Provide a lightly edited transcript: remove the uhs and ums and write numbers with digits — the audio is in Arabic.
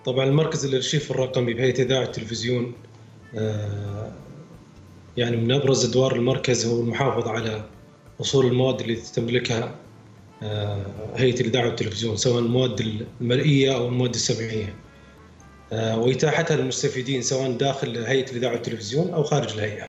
طبعا المركز الارشيف الرقمي بهيئه اذاعه التلفزيون، يعني من ابرز ادوار المركز هو المحافظه على اصول المواد اللي تملكها هيئه الاذاعه والتلفزيون، سواء المواد المرئيه او المواد السمعيه، واتاحتها للمستفيدين سواء داخل هيئه الاذاعه والتلفزيون او خارج الهيئه.